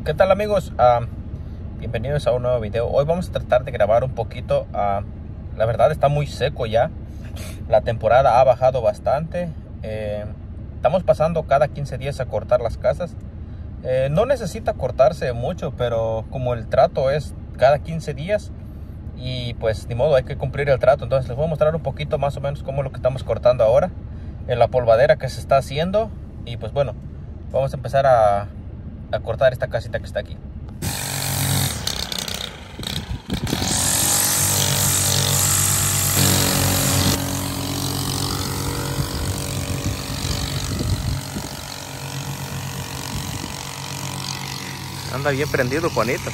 ¿Qué tal, amigos? Bienvenidos a un nuevo video. Hoy vamos a tratar de grabar un poquito. La verdad está muy seco ya. La temporada ha bajado bastante. Estamos pasando cada 15 días a cortar las casas. No necesita cortarse mucho, pero como el trato es cada 15 días y pues ni modo, hay que cumplir el trato. Entonces les voy a mostrar un poquito más o menos cómo es lo que estamos cortando ahora en la polvadera que se está haciendo. Y pues bueno, vamos a empezar a cortar esta casita que está aquí. Anda bien prendido, Juanito.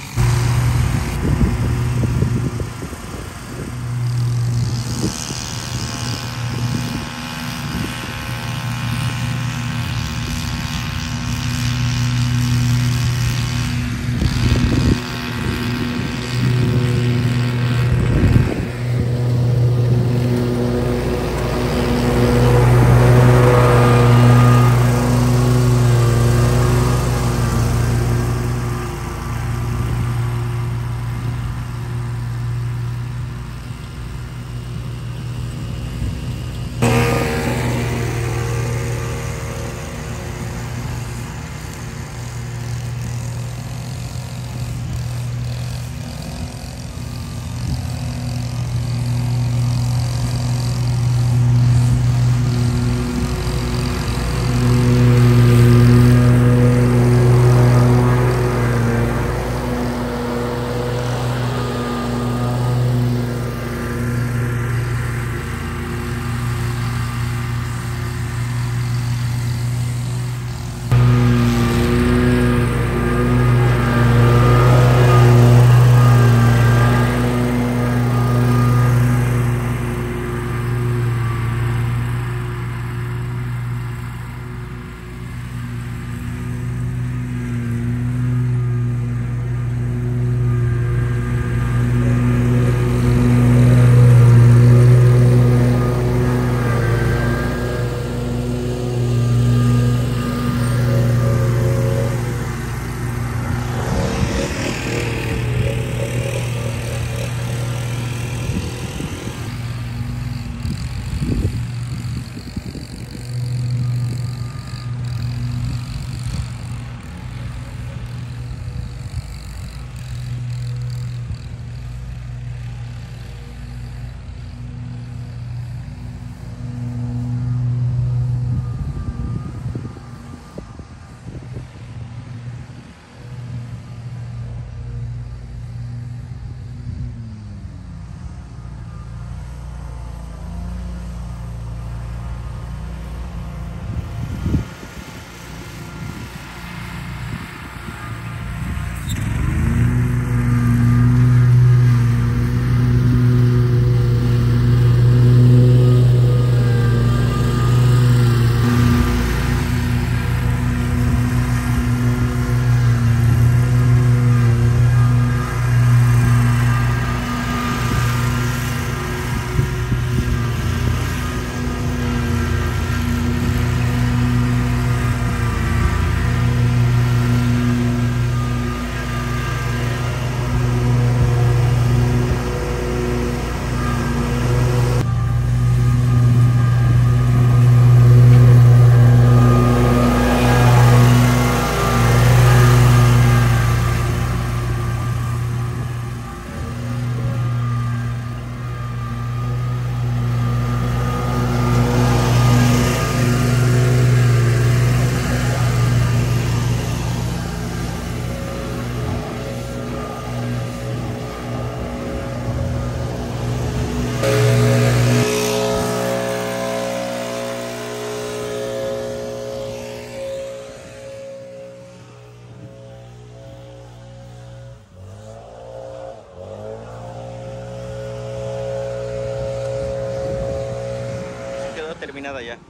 Terminada ya.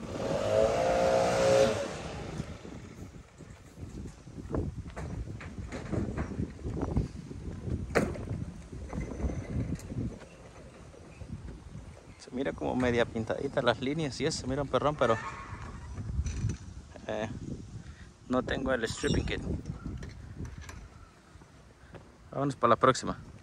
Se mira como media pintadita las líneas y eso, se mira un perrón, pero no tengo el stripping kit. Vámonos para la próxima.